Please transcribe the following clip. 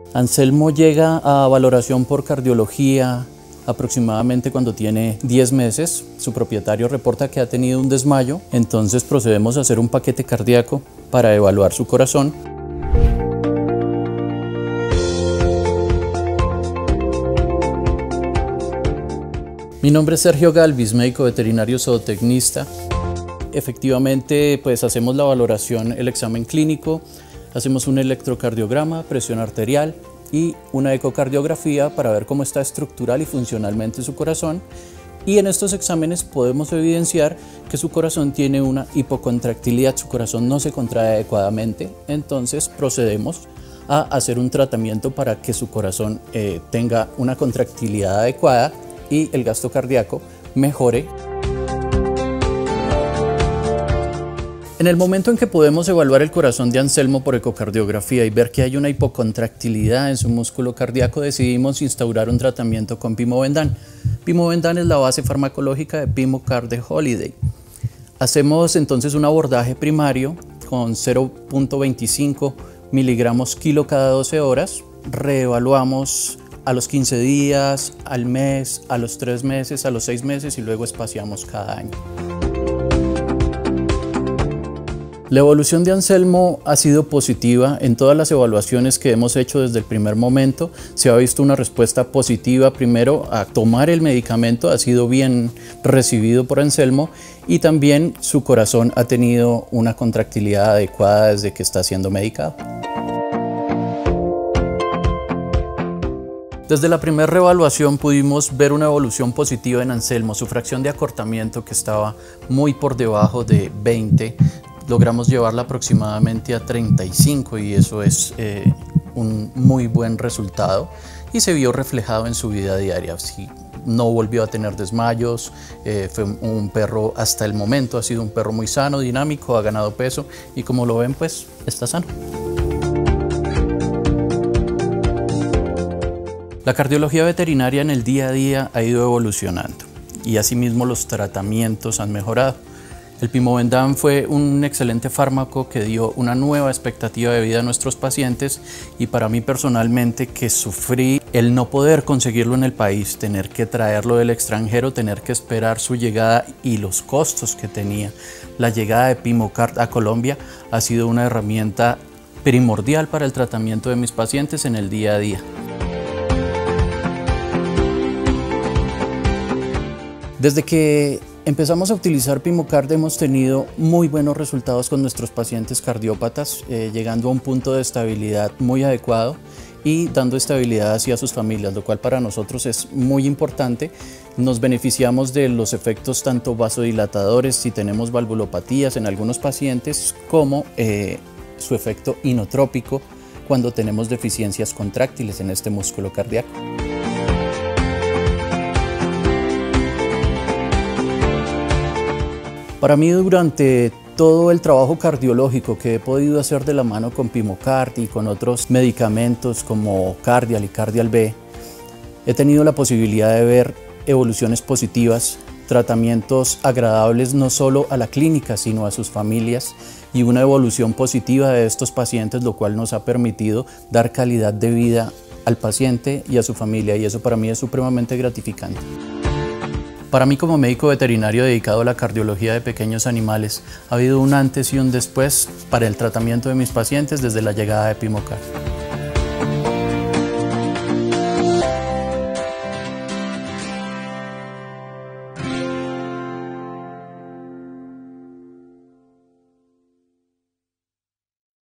Anselmo llega a valoración por cardiología aproximadamente cuando tiene 10 meses. Su propietario reporta que ha tenido un desmayo, entonces procedemos a hacer un paquete cardíaco para evaluar su corazón. Mi nombre es Sergio Galvis, médico veterinario zootecnista. Efectivamente, pues hacemos la valoración, el examen clínico, hacemos un electrocardiograma, presión arterial y una ecocardiografía para ver cómo está estructural y funcionalmente su corazón. Y en estos exámenes podemos evidenciar que su corazón tiene una hipocontractilidad, su corazón no se contrae adecuadamente, entonces procedemos a hacer un tratamiento para que su corazón tenga una contractilidad adecuada y el gasto cardíaco mejore. En el momento en que podemos evaluar el corazón de Anselmo por ecocardiografía y ver que hay una hipocontractilidad en su músculo cardíaco, decidimos instaurar un tratamiento con Pimovendan. Pimovendan es la base farmacológica de Pimocard de Holiday. Hacemos entonces un abordaje primario con 0.25 miligramos kilo cada 12 horas, reevaluamos a los 15 días, al mes, a los 3 meses, a los 6 meses y luego espaciamos cada año. La evolución de Anselmo ha sido positiva. En todas las evaluaciones que hemos hecho desde el primer momento se ha visto una respuesta positiva. Primero, a tomar el medicamento ha sido bien recibido por Anselmo y también su corazón ha tenido una contractilidad adecuada desde que está siendo medicado. Desde la primera reevaluación pudimos ver una evolución positiva en Anselmo. Su fracción de acortamiento, que estaba muy por debajo de 20, logramos llevarla aproximadamente a 35 y eso es un muy buen resultado y se vio reflejado en su vida diaria. Sí, no volvió a tener desmayos, fue un perro, hasta el momento ha sido un perro muy sano, dinámico, ha ganado peso y como lo ven, pues está sano. La cardiología veterinaria en el día a día ha ido evolucionando y asimismo los tratamientos han mejorado. El Pimovendan fue un excelente fármaco que dio una nueva expectativa de vida a nuestros pacientes y para mí personalmente, que sufrí el no poder conseguirlo en el país, tener que traerlo del extranjero, tener que esperar su llegada y los costos que tenía. La llegada de Pimocard a Colombia ha sido una herramienta primordial para el tratamiento de mis pacientes en el día a día. Desde que empezamos a utilizar Pimocard hemos tenido muy buenos resultados con nuestros pacientes cardiópatas, llegando a un punto de estabilidad muy adecuado y dando estabilidad hacia sus familias, lo cual para nosotros es muy importante. Nos beneficiamos de los efectos tanto vasodilatadores si tenemos valvulopatías en algunos pacientes, como su efecto inotrópico cuando tenemos deficiencias contráctiles en este músculo cardíaco. Para mí, durante todo el trabajo cardiológico que he podido hacer de la mano con Pimocard y con otros medicamentos como Cardial y Cardial B, he tenido la posibilidad de ver evoluciones positivas, tratamientos agradables no solo a la clínica sino a sus familias y una evolución positiva de estos pacientes, lo cual nos ha permitido dar calidad de vida al paciente y a su familia, y eso para mí es supremamente gratificante. Para mí, como médico veterinario dedicado a la cardiología de pequeños animales, ha habido un antes y un después para el tratamiento de mis pacientes desde la llegada de Pimocard.